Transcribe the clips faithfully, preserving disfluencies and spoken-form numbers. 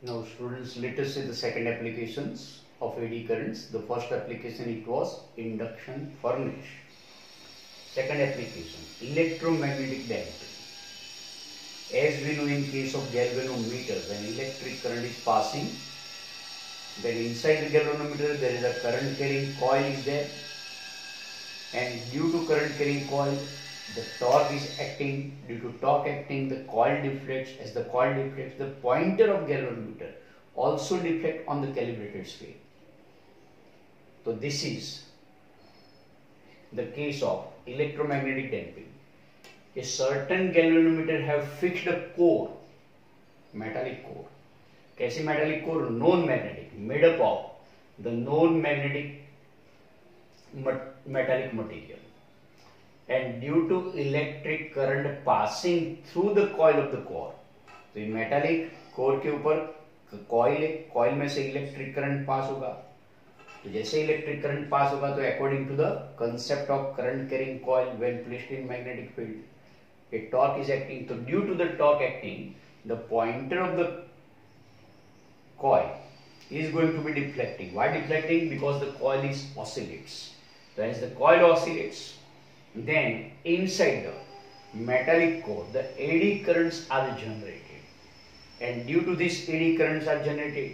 Now students, let us see the second applications of A D currents. The first application, it was induction furnace. Second application, electromagnetic damping. As we know, in case of galvanometer, when electric current is passing, then inside the galvanometer there is a current carrying coil is there, and due to current carrying coil, the torque is acting. Due to torque acting, the coil deflects. As the coil deflects, the pointer of galvanometer also deflect on the calibrated scale. So this is the case of electromagnetic damping. A certain galvanometer have fixed a core, metallic core. कैसी metallic core? Non magnetic, made up of the non magnetic metallic material. And due to electric current passing through the coil of the core, तो ये metallic core के ऊपर coil है, coil में से electric current pass होगा. तो जैसे electric current pass होगा, तो according to the concept of current carrying coil when placed in magnetic field, a torque is acting. So due to the torque acting, the pointer of the coil is going to be deflecting. Why deflecting? Because the coil is oscillates. So as the coil oscillates, then inside the metallic core, the A D currents are generated, and due to this A D currents are generated,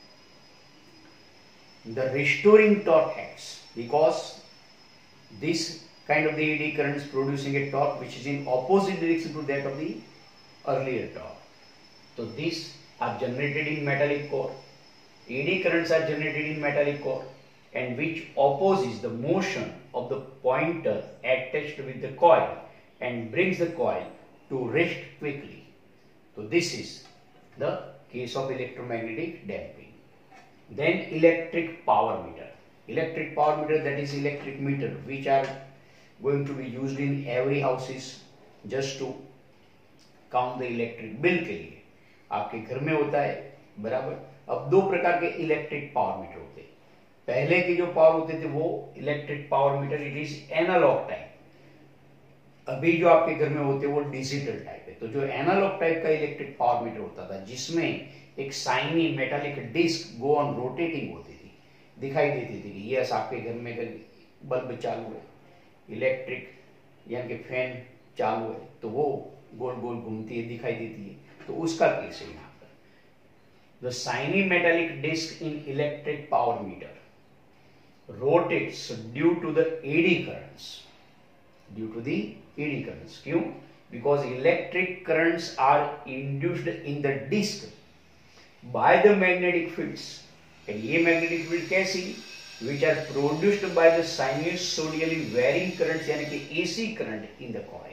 the restoring torque acts, because this kind of the A D currents producing a torque which is in opposite direction to that of the earlier torque. So these are generated in metallic core. A D currents are generated in metallic core, and which opposes the motion of the pointer attached with the coil and brings the coil to rest quickly. So this is the case of electromagnetic damping. Then electric power meter. Electric power meter, that is electric meter which are going to be used in every houses just to count the electric bill के लिए. आपके घर में होता है, बराबर. अब दो प्रकार के इलेक्ट्रिक पावर मीटर होते हैं. पहले के जो पावर होते थे वो electric power meter, it is analogue type. अभी जो आपके घर में होते हैं वो डिजिटल टाइप है. तो जो एनालॉग टाइप का इलेक्ट्रिक पावर मीटर होता था, जिसमें एक shiny metallic disc go on rotating होती थी, दिखाई देती थी कि यस आपके घर में अगर बल्ब चालू है, इलेक्ट्रिक यानी कि फैन चालू है, तो वो गोल गोल घूमती है, दिखाई देती है. तो उसका केस है यहाँ पर. The shiny metallic disc in electric power meter rotates due to the A D currents. Due to the A D currents. क्यों? Because electric currents are induced in the disc by the magnetic fields. And ये magnetic field कैसी? Which are produced by the sinusoidally varying currents, यानी कि A C current in the coil.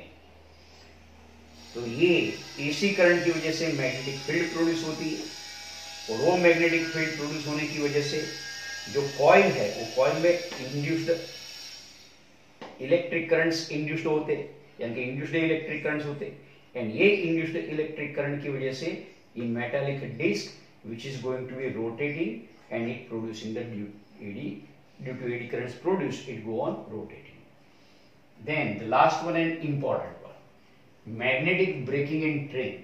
तो ये A C current की वजह से magnetic field produce होती है, और वो magnetic field produce होने की वजह से जो कॉइल है वो कॉइल में इंड्यूस्ड इलेक्ट्रिक करंट्स इंड्यूस्ड होते, यानी कि इंड्यूस्ड इलेक्ट्रिक करंट्स होते, एंड ये इंड्यूस्ड इलेक्ट्रिक करंट की वजह से ये metallic disc which is going to be rotating and it producing the eddy. Due to eddy currents produced, it go on rotating. Then the last one and important one, magnetic braking in train.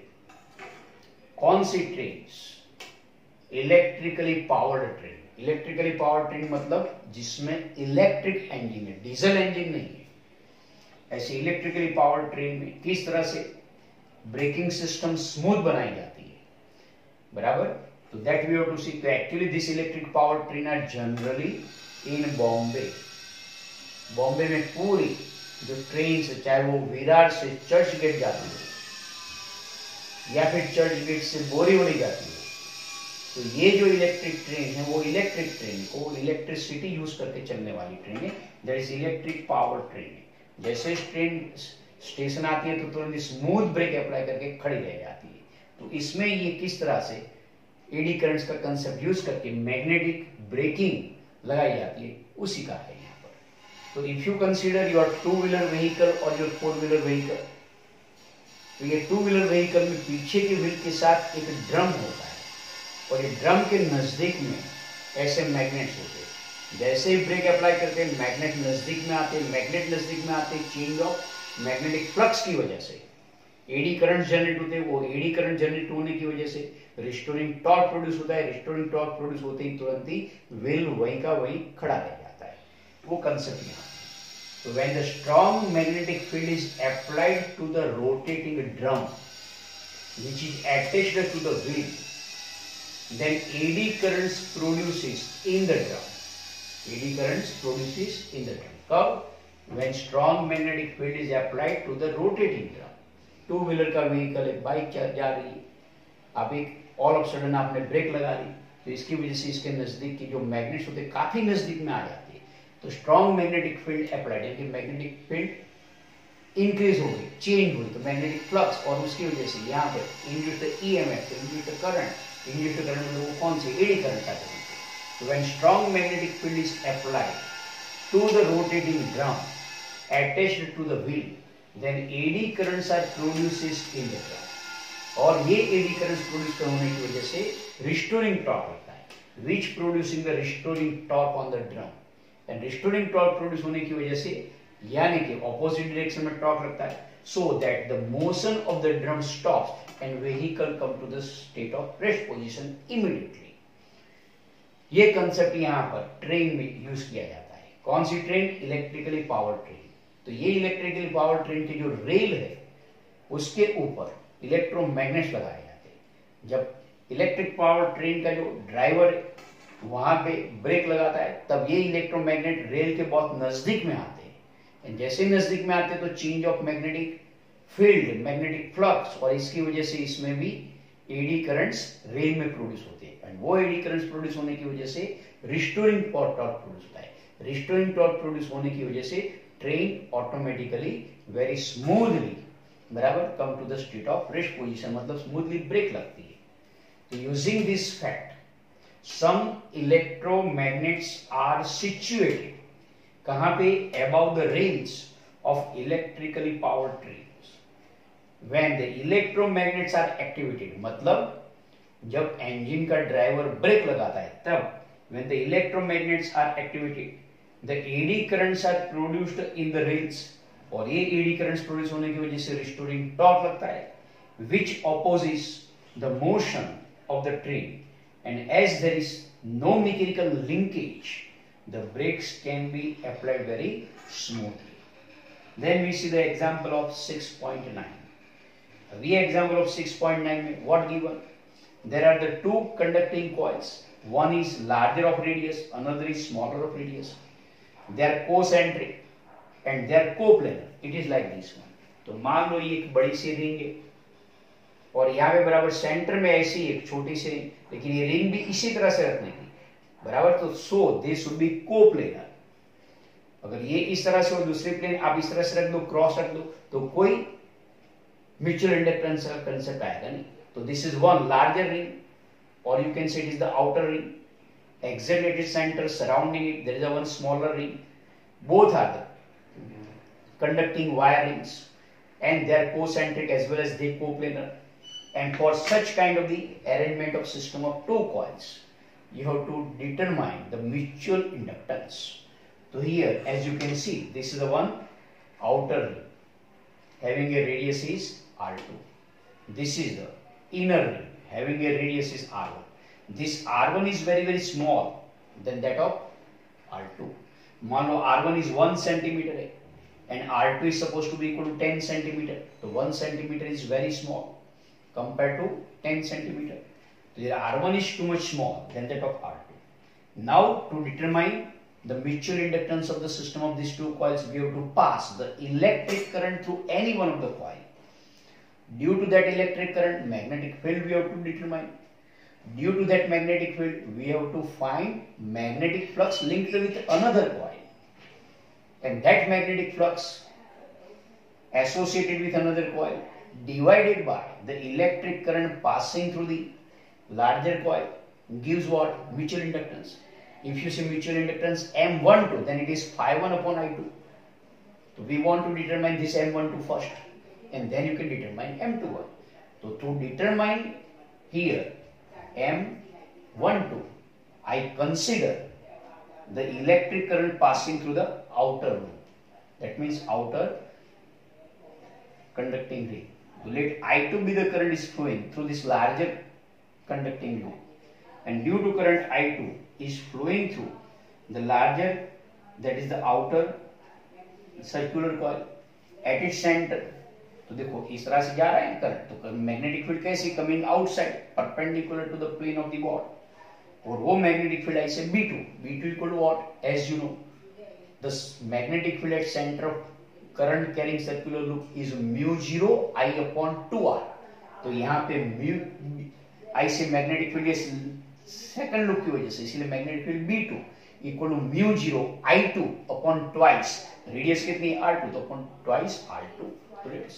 कौन सी train? Electrically powered train. Electrically power train मतलब जिसमें electric engine है, diesel engine नहीं है. ऐसे electrically power train में किस तरह से ब्रेकिंग सिस्टम स्मूथ बनाई जाती है, बराबर. तो that we have to see. तो actually this electric power train are generally in Bombay. Bombay में पूरी जो ट्रेन से, चाहे वो विरार से चर्च गेट जाती है या फिर चर्च गेट से बोरीवली जाती है, तो ये जो इलेक्ट्रिक ट्रेन है वो इलेक्ट्रिक ट्रेन को इलेक्ट्रिसिटी यूज करके चलने वाली ट्रेन है. That is electric power train. जैसे ट्रेन स्टेशन आती है तो तुरंत स्मूथ ब्रेक अप्लाई करके खड़ी रह जाती है. तो इसमें ये किस तरह से एडी करंट्स का कंसेप्ट यूज करके मैग्नेटिक ब्रेकिंग लगाई जाती है, उसी का है यहाँ पर. तो if you consider your two wheeler vehicle और योर फोर व्हीलर व्हीकल, तो ये टू व्हीलर व्हीकल में पीछे के व्हील के साथ एक ड्रम होता है, और ये ड्रम के नजदीक में ऐसे मैग्नेट्स होते हैं. जैसे ही ब्रेक अप्लाई करते हैं मैग्नेट नजदीक में आते हैं, मैग्नेट नजदीक में आते हैं, चेंज ऑफ मैग्नेटिक फ्लक्स की वजह से एडी करंट जनरेट होते हैं, वो एडी करंट जनरेट होने की वजह से रिस्टोरिंग टॉर्क प्रोड्यूस होता है। रिस्टोरिंग टॉर्क प्रोड्यूस होते ही तुरंत ही व्हील वहीं का वहीं खड़ा रह जाता है। वो कंसेप्ट यहाँ। So when the strong magnetic field is applied to the rotating drum, which is attached to the wheel, then eddy currents produces in the drum. Eddy currents produces in the drum. कब? When strong magnetic field is applied to the rotating drum. Two wheeler का vehicle है, bike जा रही है, आप एक all of sudden आपने brake लगा ली, तो इसकी वजह से इसके नजदीक की जो मैग्नेट्स होते हैं काफी नजदीक में आ जाते हैं। तो स्ट्रॉन्ग मैग्नेटिक फील्ड अप्लाइड, यानी मैग्नेटिक फील्ड इंक्रीज हो गई, चेंज हुई, तो मैग्नेटिक फ्लक्स, और उसकी वजह से यहाँ पे induced EMF, induced current, induced current मतलब वो कौन सी एडी करंट आते हैं। तो when strong magnetic field is applied to the rotating drum attached to the wheel, then eddy currents are produced in the drum, और ये eddy currents प्रोड्यूस होने की वजह से रिस्टोरिंग टॉर्क होता है, which producing the restoring torque on the drum, and restoring torque produce होने की वजह से यानी कि ऑपोजिट डायरेक्शन में टॉर्क लगता है, so that the motion of the drum stops and vehicle come to the state of rest position immediately। ये कंसेप्ट यहाँ पर ट्रेन में यूज किया जाता है। कौन सी ट्रेन? Electrically power train. तो ये इलेक्ट्रिकली पावर ट्रेन की जो रेल है उसके ऊपर इलेक्ट्रोमैग्नेट्स लगाए जाते हैं। जब इलेक्ट्रिक पावर ट्रेन का जो ड्राइवर वहां पे ब्रेक लगाता है तब ये इलेक्ट्रोमैग्नेट रेल के बहुत नजदीक में आते हैं। जैसे नजदीक में आते हैं तो change of magnetic field, magnetic flux, और इसकी वजह से इसमें भी एडी करंट्स रेल में प्रोड्यूस होते हैं। एंड वो एडी करंट्स प्रोड्यूस होने की वजह से रिस्टोरिंग टॉर्क प्रोड्यूस होता है। रिस्टोरिंग टॉर्क प्रोड्यूस होने की वजह से ट्रेन ऑटोमेटिकली वेरी स्मूथली बराबर come to the state of rest position, मतलब स्मूथली ब्रेक लगती है। तो using this fact some electromagnets are situated कहां पे? About the rails of electrically power trains when the electromagnets are activated, मतलब जब engine का ड्राइवर ब्रेक लगाता है तब when the electromagnets are activated the eddy currents are produced in the rails, और ये eddy currents प्रोड्यूस होने की वजह से रिस्टोरिंग टॉर्क लगता है which opposes the motion of the train, and as there is no mechanical linkage the brakes can be applied very smoothly। Then we see the example of six point nine। अभी example of six point nine में what given? There are the two conducting coils, one is larger of radius, another is smaller of radius, they are concentric and they are coplanar। It is like this one। तो मान लो ये एक बड़ी सी ring है और यहाँ पे बराबर सेंटर में ऐसी एक छोटी सी रिंग, लेकिन ये रिंग भी इसी तरह से रखने की बराबर, तो so they should be coplanar. अगर ये इस तरह से और दूसरे प्लेन आप इस तरह से रख दो, क्रॉस रख दो, तो कोई म्यूचुअल इंडक्टेंस का कंसेप्ट आएगा नहीं। तो this is one larger ring, और you can say it is the outer ring, exactly at its center surrounding it there is a one smaller ring, both are the conducting wire rings and they are concentric as well as they coplanar, and for such kind of the arrangement of system of two coils you have to determine the mutual inductance। So here as you can see this is the one outer ring having a radius is R two, this is the inner ring having a radius is R one। This R one is very very small than that of R two। मान लो R one is one centimeter है and R two is supposed to be equal to ten centimeter, तो one centimeter is very small compared to ten centimeter, so R one is too much small than that of R two। Now to determine the mutual inductance of the system of these two coils we have to pass the electric current through any one of the coil। Due to that electric current magnetic field we have to determine, due to that magnetic field we have to find magnetic flux linked with another coil, and that magnetic flux associated with another coil divided by the electric current passing through the larger coil gives what? Mutual inductance। If you see mutual inductance M twelve then it is phi one upon I two, so we want to determine this M twelve first and then you can determine M twenty-one। so to determine here M twelve I consider the electric current passing through the outer loop, that means outer conducting ring, So let I two be the current is flowing through this larger conducting loop, and due to current I two is flowing through the larger, that is the outer circular coil at its center. तो देखो इस तरह से जा रहा है current, तो magnetic field कैसे coming outside perpendicular to the plane of the ball, और वो मैग्नेटिक फील्ड ऐसे B two, B two equal to what, as you know the magnetic field at centre of current carrying circular loop is mu zero I upon two R. तो यहाँ पे mu I से magnetic field second loop की वजह से, इसलिए magnetic field B two equal to mu zero I two upon twice, radius कितनी है R टू, तो upon twice R two radius.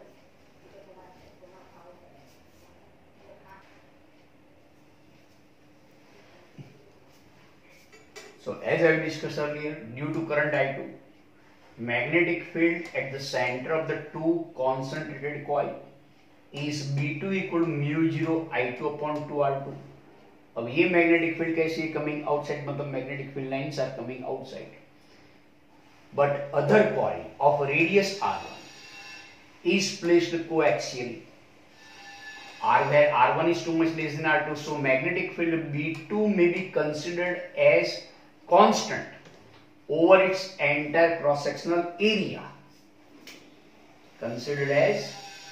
So as I discussed earlier, due to current I two, magnetic field at the center of the two concentrated coil is B two equal to mu zero I two upon two R two. अब ये magnetic field कैसे है coming outside, मतलब magnetic field lines are coming outside. But other coil of radius R one is placed coaxially. R where R one is too much less than R two, so magnetic field B two may be considered as constant over its entire cross sectional area, considered as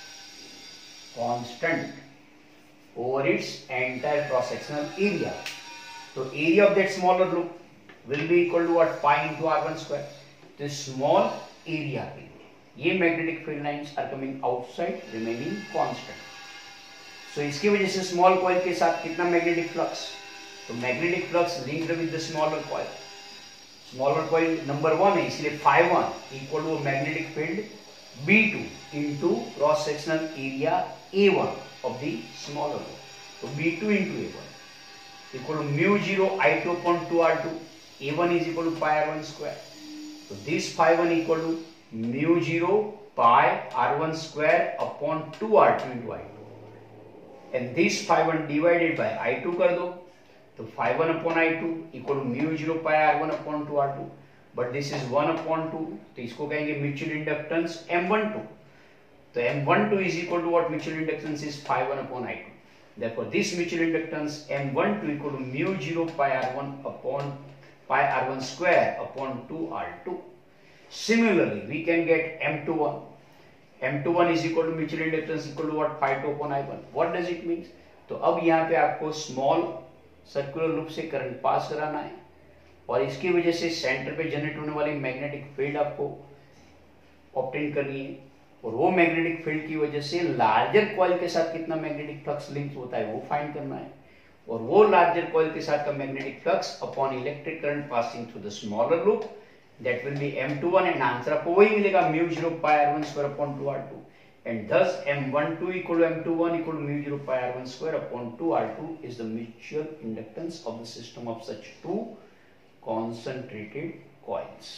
constant over its entire cross sectional area. So area of that smaller loop will be equal to what, pi into R one square. This small area पे ये magnetic field lines are coming outside, remaining constant. So इसकी वजह से small coil के साथ कितना magnetic flux, तो magnetic flux linked with the smaller coil, smaller coil number one है इसलिए phi one equal to magnetic field B two into cross sectional area A one of the smaller coil, तो B two into A one equal to mu zero I two upon two R two, A one is equal to pi R one square, so this phi one equal to mu zero pi R one square upon two R two into I two, and this phi one divided by I two कर दो, तो phi one upon I two equal to mu zero pi R one upon two R two, but this is one upon two, तो इसको कहेंगे mutual inductance M one two, तो M one two is equal to what, mutual inductance is phi one upon I two, therefore this mutual inductance M one two equal to mu zero pi R one upon pi R one square upon two R two. Similarly we can get M two one, M two one is equal to mutual inductance equal to what, phi two upon I one. What does it mean? तो अब यहाँ पे आपको small circular loop से current pass कराना है, और इसकी वजह से सेंटर पे जनरेट होने वाली मैग्नेटिक फील्ड आपको ऑब्टेन करनी है, और वो मैग्नेटिक फील्ड की वजह से लार्जर कॉइल के साथ कितना मैग्नेटिक फ्लक्स लिंक होता है वो फाइंड करना है, और वो लार्जर कॉइल के साथ का magnetic flux upon electric current passing through the smaller loop, that will be M two one, and answer आपको वही मिलेगा mu zero pi R one square upon two R two, and thus M one two equal to M two one equal to mu zero pi R one square upon two R two is the mutual inductance of the system of such two concentrated coils.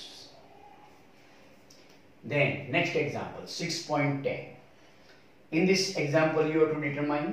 Then next example, six point ten. In this example you have to determine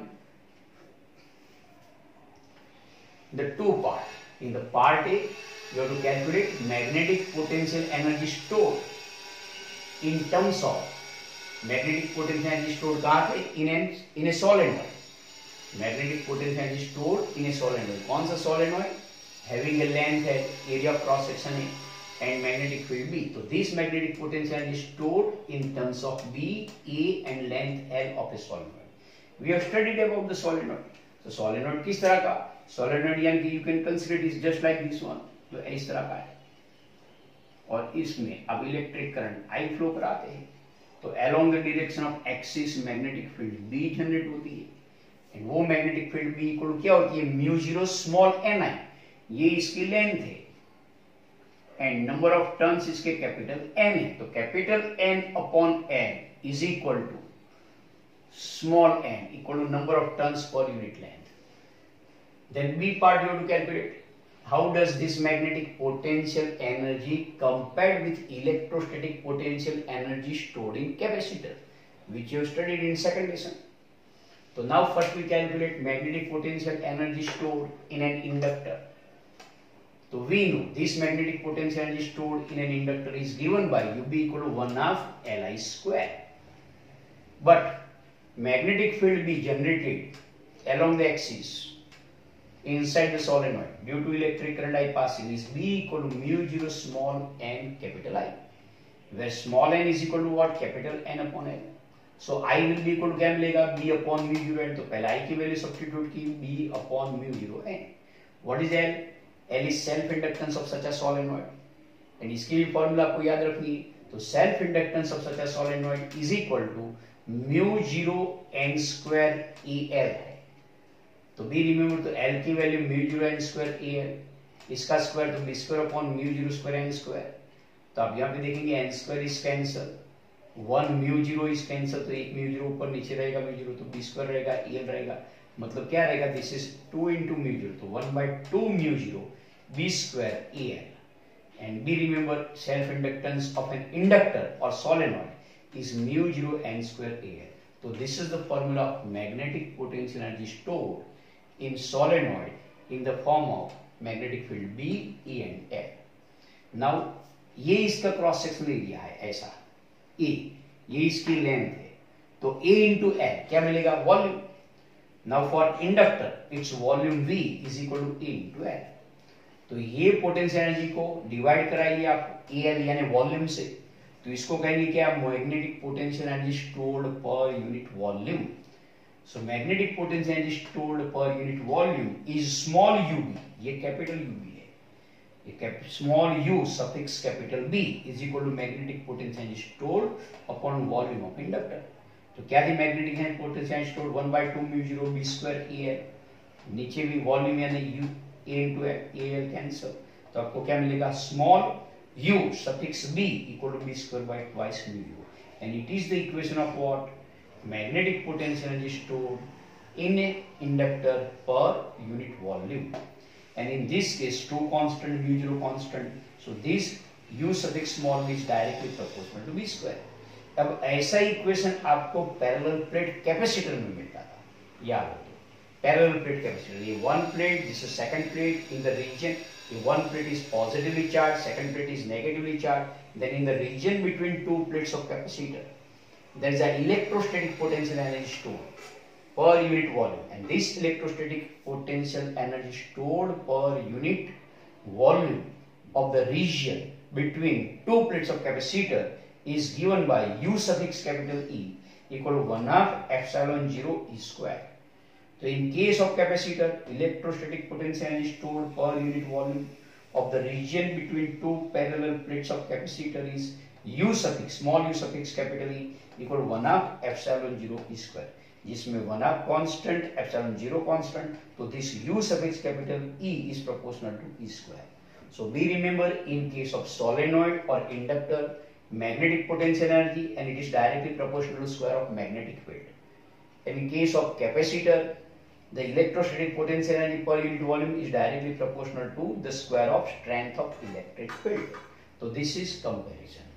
the two parts. In the part A you have to calculate magnetic potential energy stored in terms of magnetic potential energy stored कहां पे, in an in a solenoid, magnetic potential energy stored in a solenoid, कौन सा solenoid, having a length है, area of cross section है and magnetic field B, तो this magnetic potential energy stored in terms of B, A and length L of a solenoid. We have studied about the solenoid. तो solenoid किस तरह का, solenoid यानी कि you can consider it is just like this one, तो इस तरह का है, और इसमें अब इलेक्ट्रिक करंट I फ्लो कराते हैं, तो along the direction of axis magnetic field B generate होती है, एंड वो मैग्नेटिक फील्ड B इक्वल क्या होती है, म्यू जीरो स्मॉल n है, ये इसकी लेंथ है, एंड नंबर ऑफ टर्न्स इसके कैपिटल N है, तो capital N upon N is equal to small n equal to number of turns per unit length. Then B part you have to calculate how does this magnetic potential energy compared with electrostatic potential energy stored in capacitor, which you studied in second lesson. So now first we calculate magnetic potential energy stored in an inductor. So we know this magnetic potential energy stored in an inductor is given by U B equal to one half L I square. But magnetic field be generated along the axis inside the solenoid due to electric current I passing is B equal to mu zero small n capital I, where small n is equal to what? Capital N upon L. So I will be equal to क्या मिलेगा? B upon mu zero n. तो पहले I की value substitute की B upon mu zero n. What is L? L is self inductance of such a solenoid. And इसकी भी formula आपको याद रखनी है. तो self inductance of such a solenoid is equal to mu zero n square E L है. तो B remember, तो L की value mu zero N square A L, इसका स्क्वायर तो B square upon mu zero square N square. तो आप यहाँ पे देखेंगे N square is cancel, one mu zero is cancel, तो एक म्यू जीरो ऊपर नीचे रहेगा म्यू जीरो, तो बी स्क्वायर रहेगा ए एल रहेगा, मतलब क्या रहेगा? This is two into mu zero, तो one by to mu zero B square A L. And B remember self inductance of an inductor और solenoid is mu zero N square A L. तो this is the formula of magnetic potential energy stored in solenoid in the form of magnetic field B, E and L. Now ये इसका cross sectional area है ऐसा A, ये इसकी length है, तो A into L क्या मिलेगा? Volume. Now for inductor it's volume V is equal to A into L. तो ये पोटेंशियल एनर्जी को डिवाइड कराइए आप A L यानी वॉल्यूम से, तो इसको कहेंगे क्या? Magnetic potential energy stored per unit volume. So magnetic potential energy stored per unit volume is small ub, ये capital U B है, ये small u suffix capital B is equal to magnetic potential energy stored upon volume of inductor. तो क्या थी magnetic potential energy stored? One by two mu zero b square A L, नीचे भी volume यानी u A into A L cancel, तो आपको क्या मिलेगा? small u suffix B equal to b square by twice mu u, and it is the equation of what? Magnetic potential energy stored in a inductor per unit volume, and in this case two constant mu zero constant, so this u suffix small is directly proportional to b square. अब ऐसा equation आपको parallel plate capacitor में मिलता था, याद हो तो parallel plate capacitor, ये one plate, this is second plate in the region, ये one plate is positively charge, second plate is negatively charge, then in the region between two plates of capacitor there is an electrostatic potential energy stored per unit volume, and this electrostatic potential energy stored per unit volume of the region between two plates of capacitor is given by u suffix capital E equal to one half epsilon zero E square. So in case of capacitor, electrostatic potential energy stored per unit volume of the region between two parallel plates of capacitor is u suffix small u suffix capital E equal to one half epsilon zero E square, जिसमें one half constant epsilon zero constant, तो this u suffix capital E is proportional to E square. So be remember, in case of solenoid or inductor, magnetic potential energy and it is directly proportional to square of magnetic field. And in case of capacitor, the electrostatic potential energy per unit volume is directly proportional to the square of strength of electric field. So this is comparison.